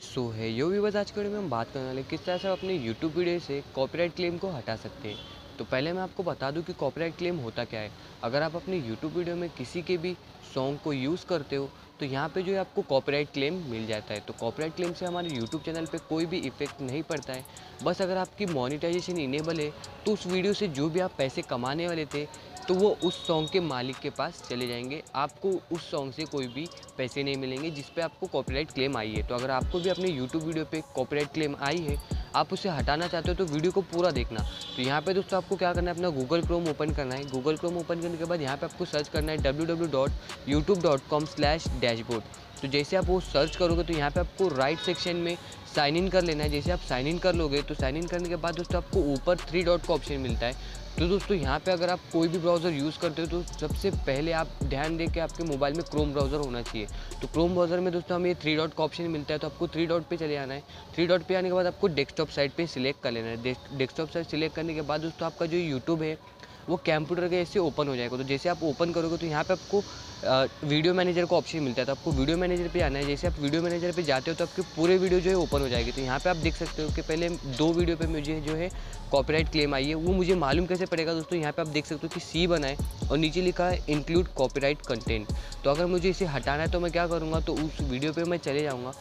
सो है यो भी बस आज के वीडियो में हम बात करने वाले किस तरह से आप अपने यूट्यूब वीडियो से कॉपीराइट क्लेम को हटा सकते हैं। तो पहले मैं आपको बता दूं कि कॉपीराइट क्लेम होता क्या है। अगर आप अपने यूट्यूब वीडियो में किसी के भी सॉन्ग को यूज़ करते हो तो यहाँ पे जो है आपको कॉपीराइट क्लेम मिल जाता है। तो कॉपीराइट क्लेम से हमारे यूट्यूब चैनल पे कोई भी इफेक्ट नहीं पड़ता है। बस अगर आपकी मोनेटाइजेशन इनेबल है तो उस वीडियो से जो भी आप पैसे कमाने वाले थे तो वो उस सॉन्ग के मालिक के पास चले जाएंगे। आपको उस सॉन्ग से कोई भी पैसे नहीं मिलेंगे जिस पे आपको कॉपीराइट क्लेम आई है। तो अगर आपको भी अपने यूट्यूब वीडियो पे कॉपीराइट क्लेम आई है, आप उसे हटाना चाहते हो तो वीडियो को पूरा देखना। तो यहाँ पे दोस्तों आपको क्या करना है, अपना गूगल क्रोम ओपन करना है। गूगल क्रोम ओपन करने के बाद यहाँ पे आपको सर्च करना है www.youtube.com/dashboard। तो जैसे आप वो सर्च करोगे तो यहाँ पे आपको राइट सेक्शन में साइन इन कर लेना है। जैसे आप साइन इन कर लोगे तो साइन इन करने के बाद दोस्तों आपको ऊपर 3 डॉट का ऑप्शन मिलता है। तो दोस्तों यहाँ पे अगर आप कोई भी ब्राउज़र यूज़ करते हो तो सबसे पहले आप ध्यान दें कि आपके मोबाइल में क्रोम ब्राउज़र होना चाहिए। तो क्रोम ब्राउज़र में दोस्तों हमें 3 डॉट का ऑप्शन मिलता है, तो आपको 3 डॉट पे चले आना है। 3 डॉट पे आने के बाद आपको डेस्कटॉप साइट पे सिलेक्ट कर लेना है। डेस्कटॉप साइट सिलेक्ट करने के बाद दोस्तों आपका जो यूट्यूब है वो कंप्यूटर के ऐसे ओपन हो जाएगा। तो जैसे आप ओपन करोगे तो यहाँ पे आपको वीडियो मैनेजर का ऑप्शन मिलता है। तो आपको वीडियो मैनेजर पे आना है। जैसे आप वीडियो मैनेजर पे जाते हो तो आपके पूरे वीडियो जो है ओपन हो जाएगी। तो यहाँ पे आप देख सकते हो कि पहले 2 वीडियो पे मुझे जो है कॉपीराइट क्लेम आई है। वो मुझे मालूम कैसे पड़ेगा दोस्तों, यहाँ पे आप देख सकते हो कि सी बना है और नीचे लिखा है इंक्लूड कॉपीराइट कंटेंट। तो अगर मुझे इसे हटाना है तो मैं क्या करूँगा, तो उस वीडियो पर मैं चले जाऊँगा।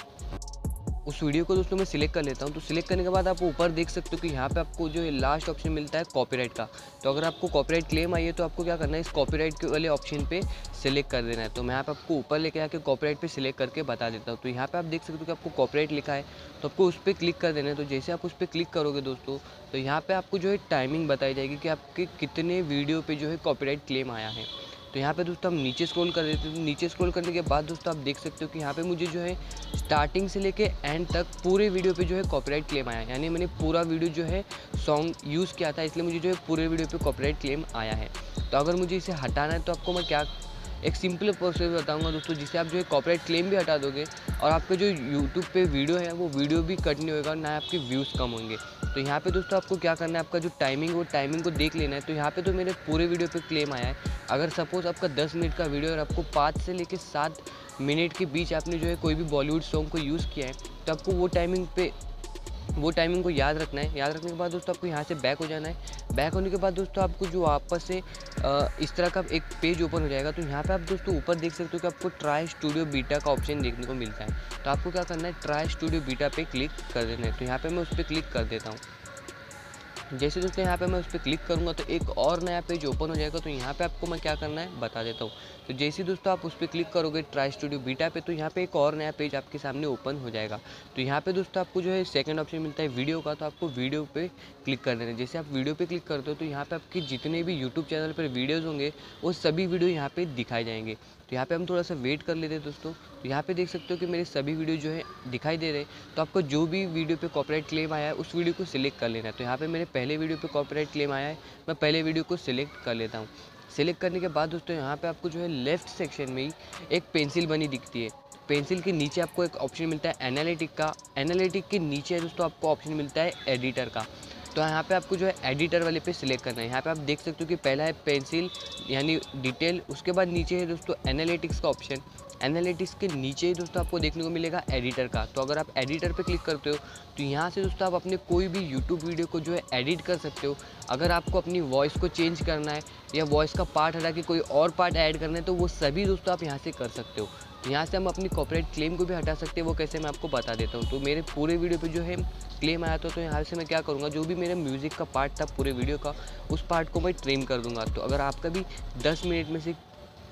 उस वीडियो को दोस्तों मैं सिलेक्ट कर लेता हूँ। तो सिलेक्ट करने के बाद आप ऊपर देख सकते हो कि यहाँ पे आपको जो है लास्ट ऑप्शन मिलता है कॉपीराइट का। तो अगर आपको कॉपीराइट क्लेम आई है तो आपको क्या करना है, इस कॉपीराइट के वाले ऑप्शन पे सिलेक्ट कर देना है। तो मैं यहाँ पे आपको ऊपर लेके आके कॉपीराइट पे सिलेक्ट करके बता देता हूँ। तो यहाँ पे आप देख सकते हो कि आपको कॉपीराइट लिखा है, तो आपको उस पर क्लिक कर देना है। तो जैसे आप उस पर क्लिक करोगे दोस्तों तो यहाँ पे आपको जो है टाइमिंग बताई जाएगी कि आपके कितने वीडियो पे जो है कॉपीराइट क्लेम आया है। तो यहाँ पे दोस्तों हम नीचे स्क्रॉल कर देते हैं। तो नीचे स्क्रॉल करने के बाद दोस्तों आप देख सकते हो कि यहाँ पे मुझे जो है स्टार्टिंग से लेके एंड तक पूरे वीडियो पे जो है कॉपीराइट क्लेम आया है। यानी मैंने पूरा वीडियो जो है सॉन्ग यूज़ किया था, इसलिए मुझे जो है पूरे वीडियो पे कॉपीराइट क्लेम आया है। तो अगर मुझे इसे हटाना है तो आपको मैं क्या एक सिंपल प्रोसेस बताऊंगा दोस्तों, जिससे आप जो है कॉपीराइट क्लेम भी हटा दोगे और आपका जो यूट्यूब पे वीडियो है वो वीडियो भी कट नहीं होगा और ना आपके व्यूज़ कम होंगे। तो यहाँ पे दोस्तों आपको क्या करना है, आपका जो टाइमिंग वो टाइमिंग को देख लेना है। तो यहाँ पे तो मेरे पूरे वीडियो पे क्लेम आया है। अगर सपोज़ आपका 10 मिनट का वीडियो और आपको 5 से लेकर 7 मिनट के बीच आपने जो है कोई भी बॉलीवुड सॉन्ग को यूज़ किया है, तो आपको वो टाइमिंग को याद रखना है। याद रखने के बाद दोस्तों आपको यहाँ से बैक हो जाना है। बैक होने के बाद दोस्तों आपको जो वापस से इस तरह का एक पेज ओपन हो जाएगा। तो यहाँ पे आप दोस्तों ऊपर देख सकते हो कि आपको ट्राई स्टूडियो बीटा का ऑप्शन देखने को मिलता है। तो आपको क्या करना है, ट्राई स्टूडियो बीटा पे क्लिक कर देना है। तो यहाँ पे मैं उस पर क्लिक कर देता हूँ। जैसे दोस्तों यहाँ पे मैं उस पर क्लिक करूँगा तो एक और नया पेज ओपन हो जाएगा। तो यहाँ पे आपको मैं क्या करना है बता देता हूँ। तो जैसे दोस्तों आप उस पर क्लिक करोगे ट्राई स्टूडियो बीटा पे, तो यहाँ पे एक और नया पेज आपके सामने ओपन हो जाएगा। तो यहाँ पे दोस्तों आपको जो है सेकंड ऑप्शन मिलता है वीडियो का। तो आपको वीडियो पे क्लिक कर देना है। जैसे आप वीडियो पे क्लिक करते हो तो यहाँ पे आपके जितने भी यूट्यूब चैनल पर वीडियोज़ होंगे वो सभी वीडियो यहाँ पे दिखाए जाएंगे। तो यहाँ पे हम थोड़ा सा वेट कर लेते हैं दोस्तों। तो यहाँ पे देख सकते हो कि मेरे सभी वीडियो जो है दिखाई दे रहे हैं। तो आपको जो भी वीडियो पे कॉपीराइट क्लेम आया है उस वीडियो को सिलेक्ट कर लेना है। तो यहाँ पे मेरे पहले वीडियो पे कॉपीराइट क्लेम आया है, मैं पहले वीडियो को सिलेक्ट कर लेता हूँ। सिलेक्ट करने के बाद दोस्तों यहाँ पे आपको जो है लेफ्ट सेक्शन में ही एक पेंसिल बनी दिखती है। पेंसिल के नीचे आपको एक ऑप्शन मिलता है एनालिटिक का। एनालिटिक के नीचे दोस्तों आपको ऑप्शन मिलता है एडिटर का। तो यहाँ पे आपको जो है एडिटर वाले पे सिलेक्ट करना है। यहाँ पे आप देख सकते हो कि पहला है पेंसिल यानी डिटेल, उसके बाद नीचे है दोस्तों एनालिटिक्स का ऑप्शन। एनालिटिक्स के नीचे ही दोस्तों आपको देखने को मिलेगा एडिटर का। तो अगर आप एडिटर पे क्लिक करते हो तो यहाँ से दोस्तों आप अपने कोई भी यूट्यूब वीडियो को जो है एडिट कर सकते हो। अगर आपको अपनी वॉइस को चेंज करना है या वॉइस का पार्ट हटा के कोई और पार्ट ऐड करना है तो वो सभी दोस्तों आप यहाँ से कर सकते हो। यहाँ से हम अपनी कॉपीराइट क्लेम को भी हटा सकते हैं। वो कैसे मैं आपको बता देता हूँ। तो मेरे पूरे वीडियो पे जो है क्लेम आया था, तो यहाँ से मैं क्या करूँगा, जो भी मेरे म्यूज़िक का पार्ट था पूरे वीडियो का उस पार्ट को मैं ट्रिम कर दूँगा। तो अगर आपका भी 10 मिनट में से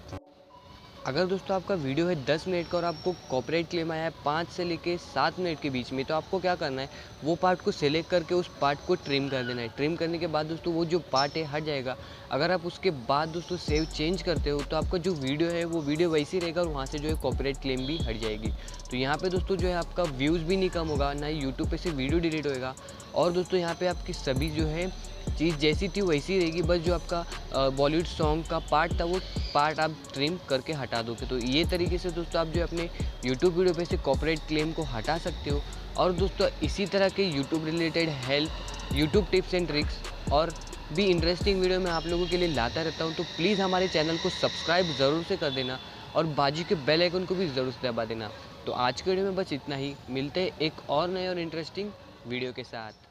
अगर दोस्तों आपका वीडियो है 10 मिनट का और आपको कॉपीराइट क्लेम आया है 5 से लेके 7 मिनट के बीच में, तो आपको क्या करना है, वो पार्ट को सिलेक्ट करके उस पार्ट को ट्रिम कर देना है। ट्रिम करने के बाद दोस्तों वो जो पार्ट है हट जाएगा। अगर आप उसके बाद दोस्तों सेव चेंज करते हो तो आपका जो वीडियो है वो वीडियो वैसे ही रहेगा और वहाँ से जो है कॉपीराइट क्लेम भी हट जाएगी। तो यहाँ पे दोस्तों जो है आपका व्यूज़ भी नहीं कम होगा, ना ही यूट्यूब पे से वीडियो डिलीट होएगा। और दोस्तों यहाँ पे आपकी सभी जो है चीज़ जैसी थी वैसी रहेगी, बस जो आपका बॉलीवुड सॉन्ग का पार्ट था वो पार्ट आप ट्रिम करके हटा दोगे। तो ये तरीके से दोस्तों आप जो अपने यूट्यूब वीडियो पे से कॉपीराइट क्लेम को हटा सकते हो। और दोस्तों इसी तरह के YouTube related help, YouTube tips and tricks और भी इंटरेस्टिंग वीडियो मैं आप लोगों के लिए लाता रहता हूँ। तो प्लीज़ हमारे चैनल को सब्सक्राइब ज़रूर से कर देना और बाजू के बेल आइकन को भी ज़रूर से दबा देना। तो आज के वीडियो में बस इतना ही, मिलते हैं एक और नए और इंटरेस्टिंग वीडियो के साथ।